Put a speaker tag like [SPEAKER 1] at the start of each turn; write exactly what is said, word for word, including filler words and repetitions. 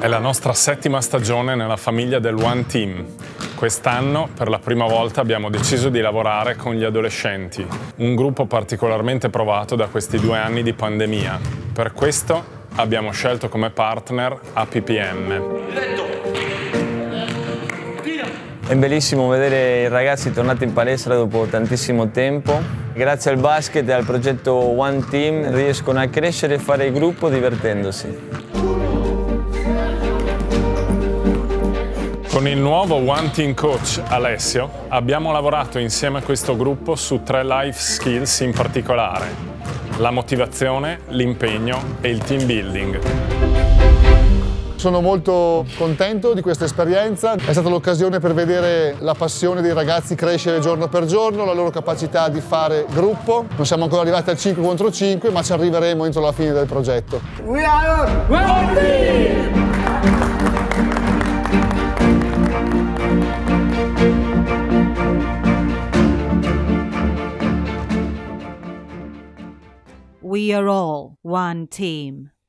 [SPEAKER 1] È la nostra settima stagione nella famiglia del One Team. Quest'anno, per la prima volta, abbiamo deciso di lavorare con gli adolescenti, un gruppo particolarmente provato da questi due anni di pandemia. Per questo abbiamo scelto come partner A P P M.
[SPEAKER 2] È bellissimo vedere i ragazzi tornati in palestra dopo tantissimo tempo. Grazie al basket e al progetto One Team riescono a crescere e fare il gruppo divertendosi.
[SPEAKER 1] Con il nuovo One Team Coach Alessio abbiamo lavorato insieme a questo gruppo su tre life skills in particolare: la motivazione, l'impegno e il team building.
[SPEAKER 3] Sono molto contento di questa esperienza, è stata l'occasione per vedere la passione dei ragazzi crescere giorno per giorno, la loro capacità di fare gruppo. Non siamo ancora arrivati al cinque contro cinque, ma ci arriveremo entro la fine del progetto.
[SPEAKER 4] We are One Team!
[SPEAKER 5] We are all one team.